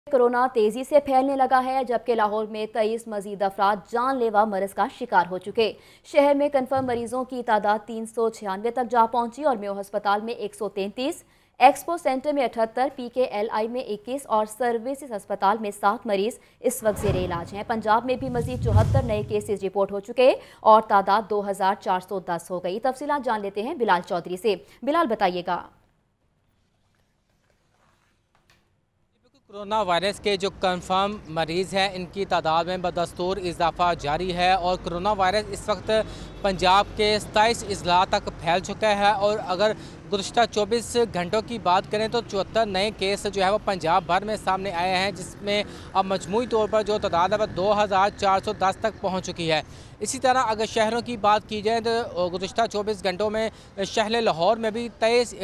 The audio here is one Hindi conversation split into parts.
कोरोना तेजी से फैलने लगा है, जबकि लाहौर में 23 मजीद अफराद जानलेवा मर्ज का शिकार हो चुके। शहर में कन्फर्म मरीजों की तादाद 396 तक जा पहुंची और मेयो अस्पताल में 133, एक्सपो सेंटर में 78, PKLI में 21 और सर्विसेज अस्पताल में 7 मरीज इस वक्त जेर इलाज हैं। पंजाब में भी मजीद 74 नए केसेज रिपोर्ट हो चुके और तादाद 2410 हो गई। तफसीलात जान लेते हैं बिलाल चौधरी से। बिलाल, बताइएगा। कोरोना वायरस के जो कंफर्म मरीज़ हैं, इनकी तादाद में बदस्तूर इजाफा जारी है और कोरोना वायरस इस वक्त पंजाब के 27 अजला तक फैल चुका है। और अगर गुज़श्ता 24 घंटों की बात करें तो 74 नए केस जो है वो पंजाब भर में सामने आए हैं, जिसमें अब मजमूई तौर पर जो तादाद है वह 2410 तक पहुँच चुकी है। इसी तरह अगर शहरों की बात की जाए तो गुज़श्ता 24 घंटों में शहर लाहौर में भी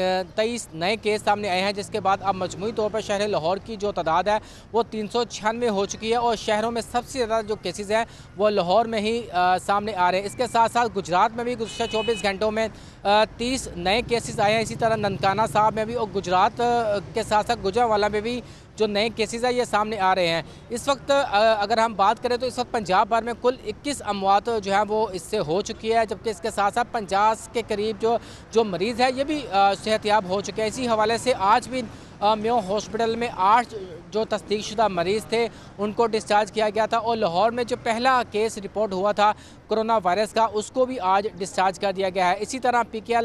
23 नए केस सामने आए हैं, जिसके बाद अब मजमूई तौर पर शहर लाहौर की जो तादाद है वो 396 हो चुकी है। और शहरों में सबसे ज़्यादा जो केसेस हैं वो लाहौर में ही सामने आ रहे हैं। इसके साथ साथ गुजरात में भी गुज़श्ता 24 घंटों में 30 नए केसेस आए हैं। इसी तरह ननकाना साहब में भी और गुजरात के साथ साथ गुजरावाला में भी जो नए केसेस हैं ये सामने आ रहे हैं। इस वक्त अगर हम बात करें तो इस वक्त पंजाब भर में कुल 21 अमवात जो है वो इससे हो चुकी है, जबकि इसके साथ साथ 50 के करीब जो मरीज़ है ये भी सेहतयाब हो चुके हैं। इसी हवाले से आज भी मेयो हॉस्पिटल में 8 जो तस्दीकशुदा मरीज़ थे उनको डिस्चार्ज किया गया था। और लाहौर में जो पहला केस रिपोर्ट हुआ था कोरोना वायरस का, उसको भी आज डिस्चार्ज कर दिया गया है। इसी तरह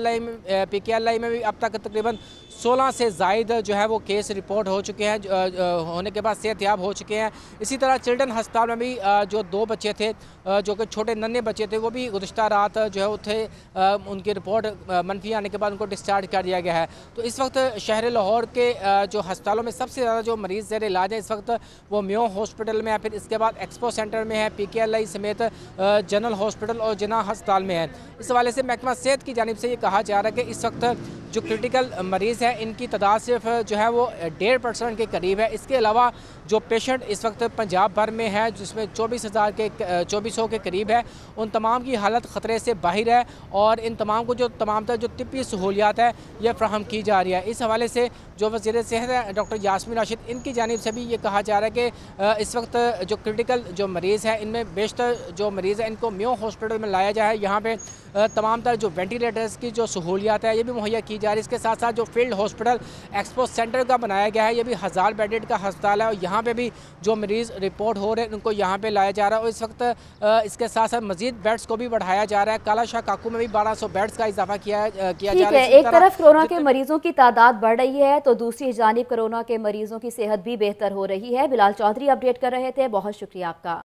PKLI में भी अब तक तकरीबन 16 से ज़ायद जो है वो केस रिपोर्ट हो चुके हैं, होने के बाद सेहतयाब हो चुके हैं। इसी तरह चिल्ड्रन अस्पताल में भी जो 2 बच्चे थे, जो कि छोटे नन्हे बच्चे थे, वो भी गुज़श्ता रात जो है वो थे, उनकी रिपोर्ट मनफी आने के बाद उनको डिस्चार्ज कर दिया गया है। तो इस वक्त शहर लाहौर के जो अस्पतालों में सबसे ज़्यादा जो मरीज़ ज़ेर इलाज है इस वक्त वो मेयो हॉस्पिटल में है, फिर इसके बाद एक्सपो सेंटर में है, PKLI समेत जनरल हॉस्पिटल और जिना अस्पताल में है। इस हवाले से महकमा सेहत की जानिब से ये कहा जा रहा है कि इस वक्त जो क्रिटिकल मरीज़ हैं इनकी तादाद सिर्फ जो है वो 1.5% के करीब है। इसके अलावा जो पेशेंट इस वक्त पंजाब भर में है, जिसमें 2400 के करीब है, उन तमाम की हालत ख़तरे से बाहर है और इन तमाम को जो तमाम जो तिब्बी सहूलियात है ये फ्राहम की जा रही है। इस हवाले से जो वज़ीर सेहत है डॉक्टर यास्मीन राशिद, इनकी जानिब से भी ये कहा जा रहा है कि इस वक्त जो क्रिटिकल जो मरीज़ है इनमें बेशतर जो मरीज़ है इनको मेयो हॉस्पिटल में लाया जाए। यहाँ पे तमाम तर जो वेंटिलेटर्स की जो सहूलियात है ये भी मुहैया की जा रही है। इसके साथ साथ जो फील्ड हॉस्पिटल एक्सपो सेंटर का बनाया गया है, ये भी 1000 बेडेड का अस्पताल है और यहाँ पे भी जो मरीज़ रिपोर्ट हो रहे हैं उनको यहाँ पे लाया जा रहा है। और इस वक्त इसके साथ साथ मजीद बेड्स को भी बढ़ाया जा रहा है। काला शाह काकू में भी 1200 बेड्स का इजाफा किया जा रहा है। एक तरफ कोरोना के मरीजों की तादाद बढ़ रही है तो दूसरी जानिब कोरोना के मरीजों की सेहत भी बेहतर हो रही है। बिलाल चौधरी अपडेट कर रहे थे, बहुत शुक्रिया आपका।